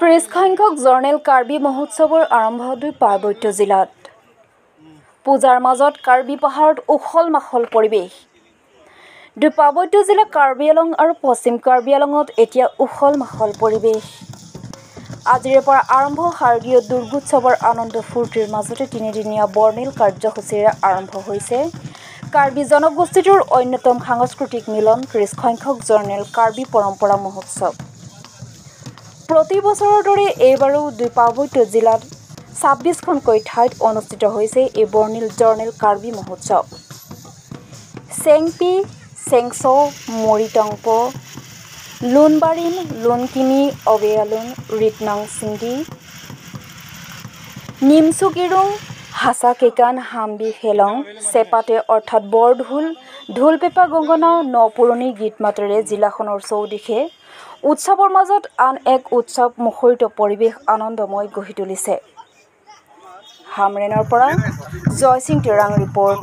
30 সংখ্যক জৰ্নেল কাৰ্বি মহোৎসৱৰ আৰম্ভ দুই পাৰ্বত্য জিলাত পূজাৰ মাজত কাৰ্বি পাহাৰত উখল মাখল পৰিৱেশ দুই পাৰ্বত্য জিলা কাৰ্বি আলং আৰু পশ্চিম কাৰ্বি আলঙত এতিয়া উখল মাখল পৰিৱেশ আজিৰে পৰা আৰম্ভ শাৰদীয় দুৰ্গোৎসৱৰ আনন্দ ফূৰ্তিৰ মাজতে তিনিদিনীয়া বৰ্ণিল কাৰ্যসূচীৰে আৰম্ভ হৈছে কাৰ্বি জনগোষ্ঠীটোৰ অন্যতম সাংস্কৃতিক মিলন 30 সংখ্যক জৰ্নেল কাৰ্বি পৰম্পৰা মহোৎসৱ প্ৰতি বছৰৰ দৰে এইবাৰো দুই পাৰ্বত্য জিলাত 26খনকৈ ঠাইত অনুষ্ঠিত হৈছে এই বৰ্ণিল জৰ্নেল কাৰ্বি মহোৎসৱ চেংপি চেংছ মৰিটাংপ লুনবাৰিন লুনকিমি অবেয়ালুন ৰিটনাং চিংডি নিমচুকিৰুং হাছাকেকান হামবি খেলং চেপাতে অৰ্থাৎ বৰঢোল ঢোলপেপা গংগনা নপুৰণি গীত মাতেৰে জিলাখনৰ চৌদিশে উৎসৱৰ মাজত আন এক উৎসৱ মুখৰিত পৰিৱেশ আনন্দময় গঢ়ি তুলিছে হামৰেনৰ পৰা জয়সিং তেৰাং ৰিপৰ্ট